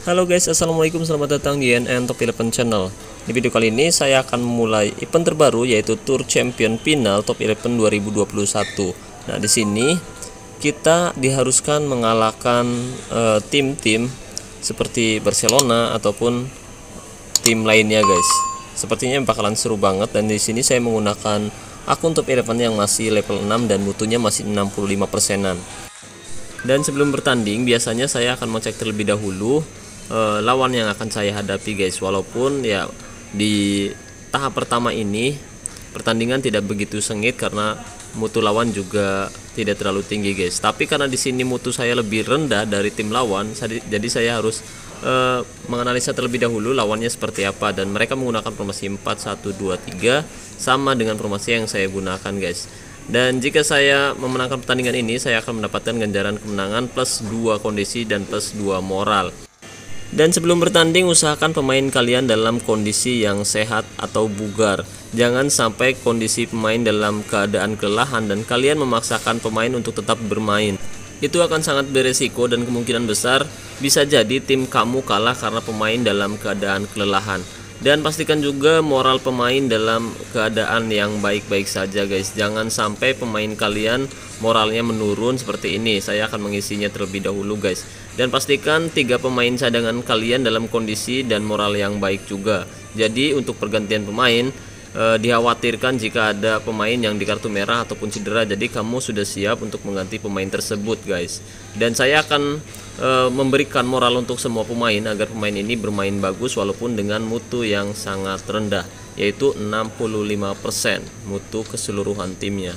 Halo guys, assalamualaikum, selamat datang di NN Top 11 Channel. Di video kali ini saya akan memulai event terbaru yaitu Tour Champion Final Top 11 2021. Nah, di sini kita diharuskan mengalahkan tim-tim seperti Barcelona ataupun tim lainnya guys. Sepertinya bakalan seru banget, dan di sini saya menggunakan akun Top 11 yang masih level 6 dan mutunya masih 65%-an. Dan sebelum bertanding biasanya saya akan mengecek terlebih dahulu lawan yang akan saya hadapi guys. Walaupun ya di tahap pertama ini pertandingan tidak begitu sengit karena mutu lawan juga tidak terlalu tinggi guys. Tapi karena di sini mutu saya lebih rendah dari tim lawan, jadi saya harus menganalisa terlebih dahulu lawannya seperti apa, dan mereka menggunakan formasi 4-1-2-3 sama dengan formasi yang saya gunakan guys. Dan jika saya memenangkan pertandingan ini, saya akan mendapatkan ganjaran kemenangan plus 2 kondisi dan plus 2 moral. Dan sebelum bertanding, usahakan pemain kalian dalam kondisi yang sehat atau bugar. Jangan sampai kondisi pemain dalam keadaan kelelahan dan kalian memaksakan pemain untuk tetap bermain. Itu akan sangat beresiko dan kemungkinan besar bisa jadi tim kamu kalah karena pemain dalam keadaan kelelahan. Dan pastikan juga moral pemain dalam keadaan yang baik-baik saja guys. Jangan sampai pemain kalian moralnya menurun seperti ini. Saya akan mengisinya terlebih dahulu guys. Dan pastikan 3 pemain cadangan kalian dalam kondisi dan moral yang baik juga. Jadi untuk pergantian pemain dikhawatirkan jika ada pemain yang di kartu merah ataupun cedera, jadi kamu sudah siap untuk mengganti pemain tersebut guys. Dan saya akan memberikan moral untuk semua pemain agar pemain ini bermain bagus walaupun dengan mutu yang sangat rendah, yaitu 65% mutu keseluruhan timnya.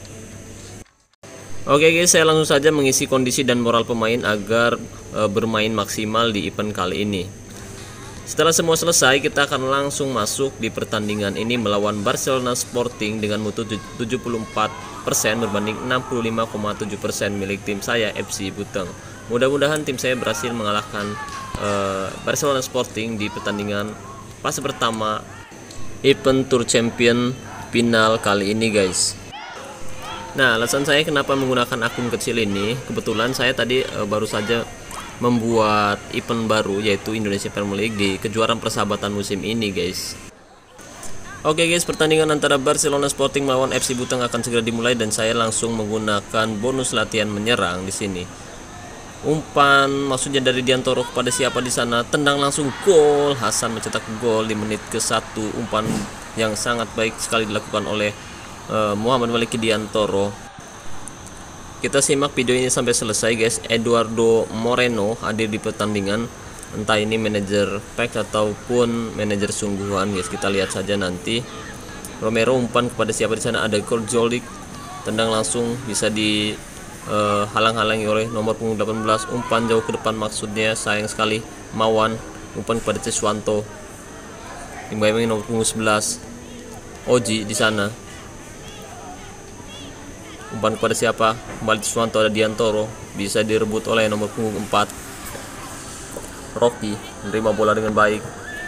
Oke guys, saya langsung saja mengisi kondisi dan moral pemain agar bermain maksimal di event kali ini. Setelah semua selesai, kita akan langsung masuk di pertandingan ini melawan Barcelona Sporting dengan mutu 74% berbanding 65,7% milik tim saya FC Buteng. Mudah-mudahan tim saya berhasil mengalahkan Barcelona Sporting di pertandingan fase pertama event Tour Champion Final kali ini guys. Nah, alasan saya kenapa menggunakan akun kecil ini, kebetulan saya tadi baru saja membuat event baru yaitu Indonesia Premier League di kejuaraan persahabatan musim ini guys. Oke guys, pertandingan antara Barcelona Sporting melawan FC Buteng akan segera dimulai dan saya langsung menggunakan bonus latihan menyerang di sini. Umpan maksudnya dari Diantoro kepada siapa di sana, tendang langsung gol. Hasan mencetak gol di menit ke-1. Umpan yang sangat baik sekali dilakukan oleh Muhammad Maliki Diantoro. Kita simak video ini sampai selesai guys. Eduardo Moreno hadir di pertandingan, entah ini manajer pack ataupun manajer sungguhan guys. Kita lihat saja nanti. Romero umpan kepada siapa di sana, ada Korjolik, tendang langsung bisa dihalang-halangi oleh nomor punggung 18. Umpan jauh ke depan maksudnya, sayang sekali. Mawan umpan kepada Ciswanto, imbangi nomor punggung 11. Oji di sana. Umpan kepada siapa? Kembali Ciswanto, ada Diantoro, bisa direbut oleh nomor punggung 4. Rocky menerima bola dengan baik.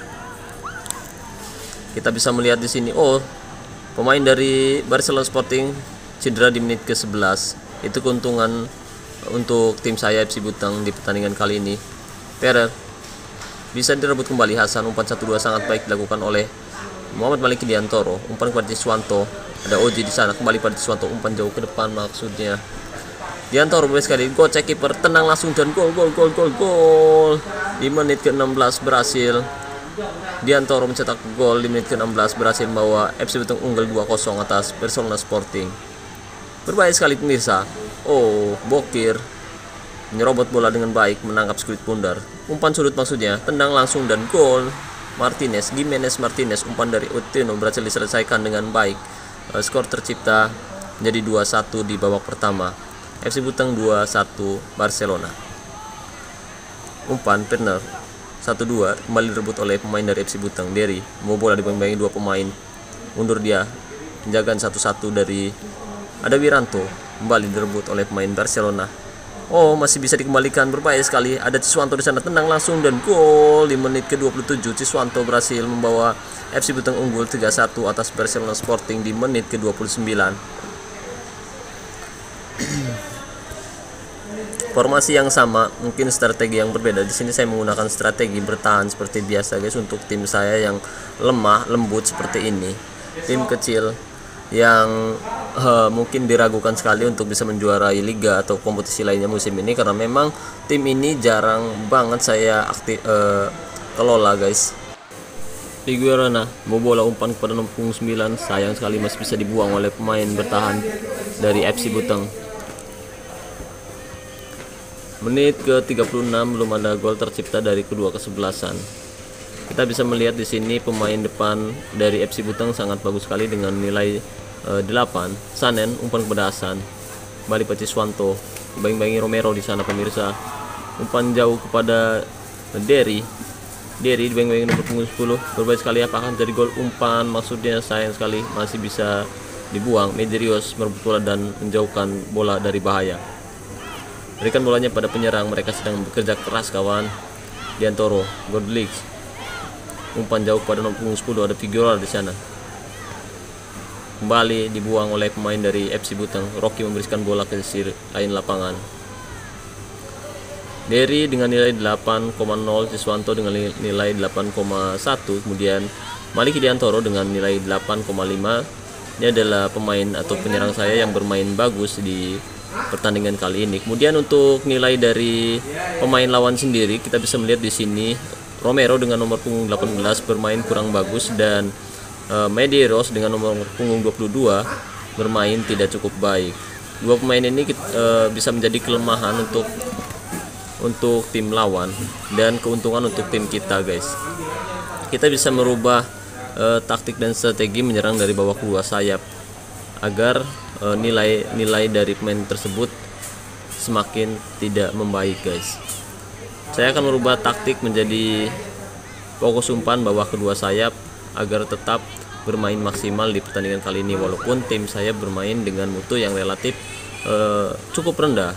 Kita bisa melihat di sini, pemain dari Barcelona Sporting cedera di menit ke-11. Itu keuntungan untuk tim saya FC Buteng di pertandingan kali ini. Perer bisa direbut kembali Hasan, umpan 1-2 sangat baik dilakukan oleh Muhammad Maliki Diantoro. Umpan kepada Ciswanto, ada Oji di sana, kembali pada Ciswanto, umpan jauh ke depan maksudnya. Diantoro boleh sekali, gocek kiper, tenang langsung dan gol. Di menit ke-16 berhasil Diantoro mencetak gol. Di menit ke-16 berhasil membawa FC Buteng unggul 2-0 atas Barcelona Sporting. Berbahaya sekali pemirsa. Bokir menyerobot bola dengan baik, menangkap skuit pundar. Umpan sudut maksudnya, tendang langsung dan gol. Gimenez Martinez, umpan dari Utino berhasil diselesaikan dengan baik. Skor tercipta menjadi 2-1 di babak pertama. FC Buteng 2-1 Barcelona. Umpan Perner 1-2 kembali direbut oleh pemain dari FC Buteng. Derry mau bola dibangi 2 pemain, mundur dia. Penjagaan 1-1 dari ada Wiranto, kembali direbut oleh pemain Barcelona. Masih bisa dikembalikan, berbahaya sekali. Ada Ciswanto di sana, tendang langsung dan gol. Di menit ke-27 Ciswanto berhasil membawa FC Buteng unggul 3-1 atas Barcelona Sporting di menit ke-29. Formasi yang sama, mungkin strategi yang berbeda. Di sini saya menggunakan strategi bertahan seperti biasa guys untuk tim saya yang lemah, lembut seperti ini. Tim kecil yang mungkin diragukan sekali untuk bisa menjuarai liga atau kompetisi lainnya musim ini, karena memang tim ini jarang banget saya kelola guys. Figueroa bola umpan kepada nomor punggung 9, sayang sekali masih bisa dibuang oleh pemain bertahan dari FC Buteng. Menit ke 36 belum ada gol tercipta dari kedua kesebelasan. Kita bisa melihat di sini pemain depan dari FC Buteng sangat bagus sekali dengan nilai 8. Sanen umpan kepada Hasan, balik ke Ciswanto, bayang-bayangi Romero di sana pemirsa. Umpan jauh kepada Derry dibayang-bayangi nomor punggung 10, berbahaya sekali, apakah jadi gol? Umpan maksudnya sayang sekali masih bisa dibuang. Medeiros merebut bola dan menjauhkan bola dari bahaya. Berikan bolanya pada penyerang, mereka sedang bekerja keras kawan. Diantoro, Godlix, umpan jauh pada nomor punggung 10, ada Figueroa di sana. Kembali dibuang oleh pemain dari FC Buteng. Rocky memberikan bola ke sisi lain lapangan. Derry dengan nilai 8,0, Ciswanto dengan nilai 8,1, kemudian Maliki Diantoro dengan nilai 8,5. Ini adalah pemain atau penyerang saya yang bermain bagus di pertandingan kali ini. Kemudian untuk nilai dari pemain lawan sendiri kita bisa melihat di sini Romero dengan nomor punggung 18 bermain kurang bagus, dan Medeiros dengan nomor punggung 22 bermain tidak cukup baik. Dua pemain ini bisa menjadi kelemahan untuk tim lawan dan keuntungan untuk tim kita guys. Kita bisa merubah taktik dan strategi menyerang dari bawah kedua sayap agar nilai dari pemain tersebut semakin tidak membaik guys. Saya akan merubah taktik menjadi fokus umpan bawah kedua sayap agar tetap bermain maksimal di pertandingan kali ini, walaupun tim saya bermain dengan mutu yang relatif cukup rendah.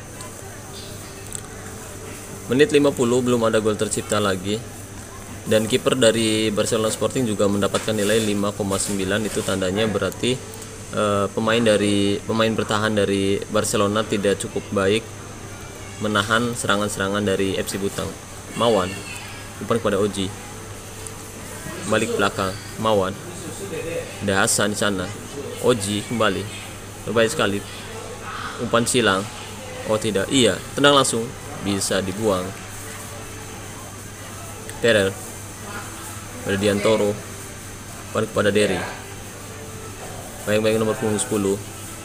Menit 50 belum ada gol tercipta lagi, dan kiper dari Barcelona Sporting juga mendapatkan nilai 5,9. Itu tandanya berarti pemain bertahan dari Barcelona tidak cukup baik menahan serangan-serangan dari FC Buteng. Mawan umpan kepada Oji, balik belakang Mawan, ada Hasan di sana. Oji kembali, berbahaya sekali, umpan silang, oh tidak, iya, tendang langsung, bisa dibuang. Terel pada Diantoro, balik kepada Derry, bayang-bayang nomor punggung 10,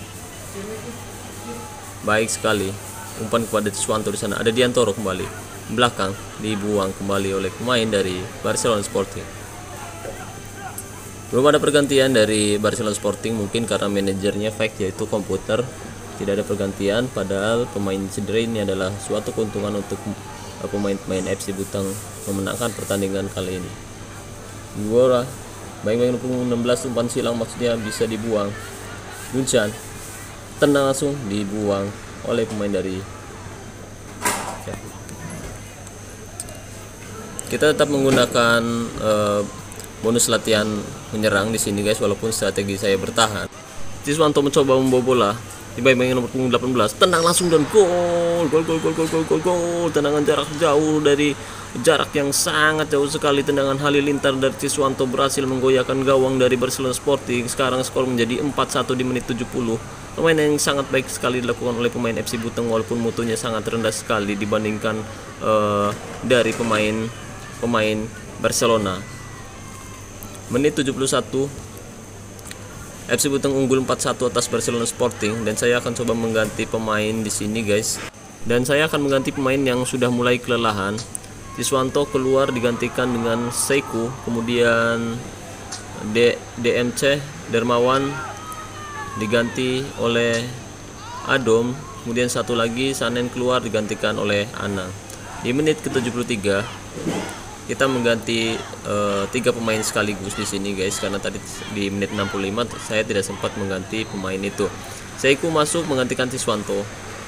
baik sekali, umpan kepada Ciswanto di sana. Ada Diantoro kembali belakang, dibuang kembali oleh pemain dari Barcelona Sporting. Belum ada pergantian dari Barcelona Sporting, mungkin karena manajernya fake, yaitu komputer. Tidak ada pergantian, padahal pemain cedera ini adalah suatu keuntungan untuk pemain-pemain FC Buteng memenangkan pertandingan kali ini. Figueroa, bayang-bayang punggung 16, umpan silang maksudnya bisa dibuang. Duncan, tendang langsung, dibuang oleh pemain dari kita tetap menggunakan bonus latihan menyerang di sini guys, walaupun strategi saya bertahan. Ciswanto mencoba membawa bola, dibayang-bayang nomor punggung 18, tendang langsung dan gol. Tendangan jarak jauh dari jarak yang sangat jauh sekali. Tendangan halilintar dari Ciswanto berhasil menggoyahkan gawang dari Barcelona Sporting. Sekarang skor menjadi 4-1 di menit 70. Permainan yang sangat baik sekali dilakukan oleh pemain FC Buteng, walaupun mutunya sangat rendah sekali dibandingkan dari pemain Barcelona. Menit 71, FC Buteng unggul 4-1 atas Barcelona Sporting, dan saya akan coba mengganti pemain di sini guys. Dan saya akan mengganti pemain yang sudah mulai kelelahan. Ciswanto keluar digantikan dengan Seiku, kemudian DMC Dermawan diganti oleh Adom, kemudian satu lagi Sanen keluar digantikan oleh Anang. Di menit ke-73 kita mengganti 3 pemain sekaligus di sini guys, karena tadi di menit 65 saya tidak sempat mengganti pemain itu. Seiku masuk menggantikan Ciswanto,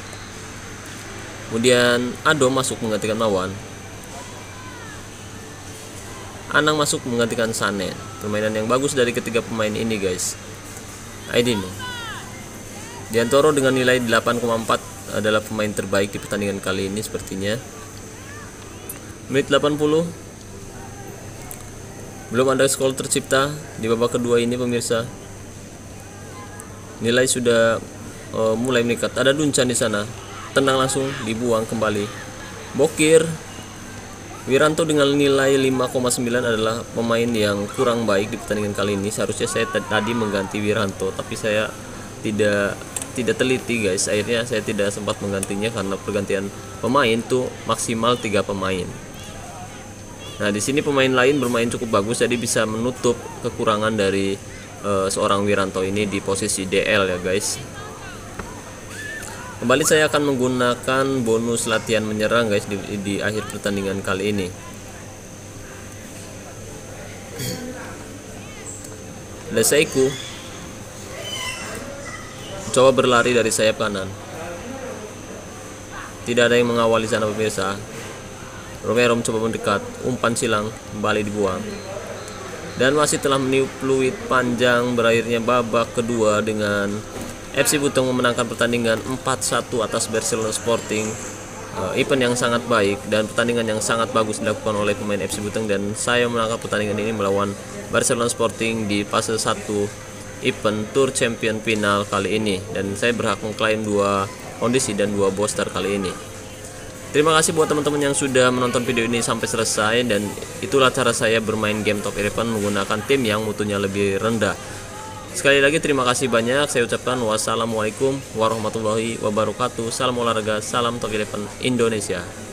kemudian Adom masuk menggantikan Mawan, Anang masuk menggantikan Sanen. Permainan yang bagus dari ketiga pemain ini guys. Aidino, Diantoro dengan nilai 8,4 adalah pemain terbaik di pertandingan kali ini sepertinya. Menit 80. Belum ada skor tercipta di babak kedua ini pemirsa. Nilai sudah mulai meningkat. Ada Duncan di sana. Tenang langsung dibuang kembali. Bokir. Wiranto dengan nilai 5,9 adalah pemain yang kurang baik di pertandingan kali ini. Seharusnya saya tadi mengganti Wiranto, tapi saya tidak teliti guys. Akhirnya saya tidak sempat menggantinya karena pergantian pemain tuh maksimal 3 pemain. Nah, di sini pemain lain bermain cukup bagus, jadi bisa menutup kekurangan dari seorang Wiranto ini di posisi DL ya guys. Kembali saya akan menggunakan bonus latihan menyerang guys di akhir pertandingan kali ini. Ada Seiku coba berlari dari sayap kanan. Tidak ada yang mengawali sana pemirsa. Romero mencoba mendekat, umpan silang kembali dibuang. Dan masih telah meniup peluit panjang. Berakhirnya babak kedua dengan FC Buton memenangkan pertandingan 4-1 atas Barcelona Sporting. Event yang sangat baik dan pertandingan yang sangat bagus dilakukan oleh pemain FC Buton, dan saya menangkap pertandingan ini melawan Barcelona Sporting di fase 1 event Tour Champion Final kali ini, dan saya berhak mengklaim 2 kondisi dan 2 booster kali ini. Terima kasih buat teman-teman yang sudah menonton video ini sampai selesai, dan itulah cara saya bermain game Top 11 menggunakan tim yang mutunya lebih rendah. Sekali lagi terima kasih banyak. Saya ucapkan wassalamualaikum warahmatullahi wabarakatuh. Salam olahraga, salam Top 11 Indonesia.